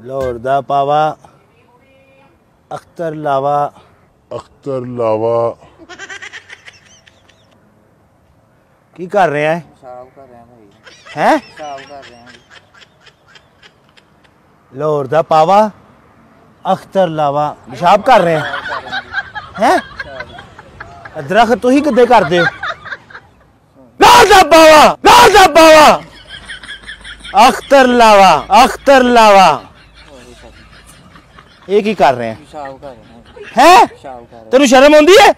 लाहौर दा पावा अख्तर लावा की कर रहे हैं? पेशाब कर रहे हैं भाई। हैं? पेशाब कर रहे हैं। लाहौर दा पावा अख्तर लावा पेशाब कर रहे हैं हैं? दरख्त तुही किद्दे करदे हो? लाहौर दा पावा अख्तर लावा ये की कर रहे हैं? पेशाब कर रहे हैं। हैं? पेशाब कर रहे हैं। तेनू शर्म आउंदी है?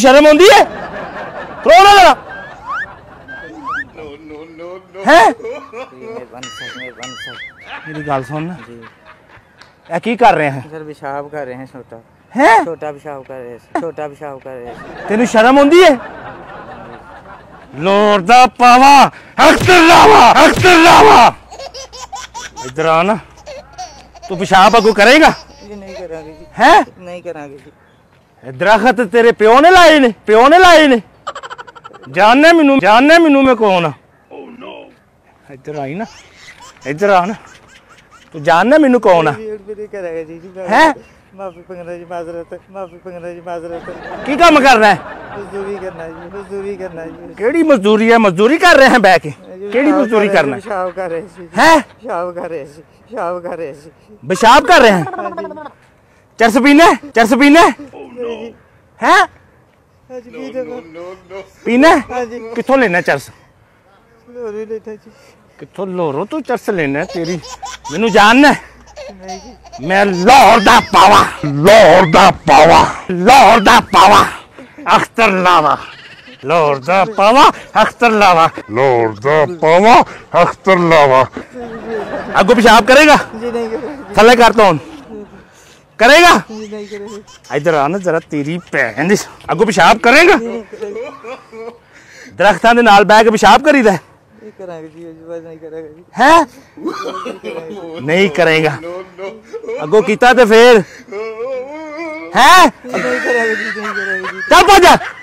कौन है? हैं? मेहरबानी सर। मेरी गल सुन जी ए की कर रहे हैं? सर पेशाब कर रहे हैं। हैं? छोटा पेशाब कर रहे हैं। तेनू शर्म आउंदी है? लाहौर दा पावा अख्तर लावा इधर आ ना। तू पेशाब अगू करेगा? जी नहीं करांगे जी। हैं? नहीं करांगे जी। दरख्त तेरे प्यो ने लाए ने? जानने मैनू मैं कौन हाँ? इधर आई ना, इधर आ ना। तू जानना मैनू कौन है? नहीं करांगे जी। हैं? माफी पंगना जी माजरत। की काम करना है? मजदूरी करना जी। केड़ी मजदूरी है? मजदूरी कर रहे हैं बैठ के? केड़ी मजदूरी करना है? पेशाब कर रहे हैं। हैं? पेशाब कर रहे हैं। पेशाब कर रहे हैं? चरस पीने हैं? पीना किथों लेना चरस? किथों लोरो तू चरस लेना? तेरी मैनू जानना है? मैं लाहौर दा पावा अख्तर लावा अगो पेशाब करेगा? थले करता हूं करेगा? इधर आ ना जरा। तेरी भैन दी अगो पेशाब करेगा? दरख्तां दे नाल बैठ के पेशाब करीदा है? नहीं करेगा? अगो कीता ते फिर हैं? चल भज।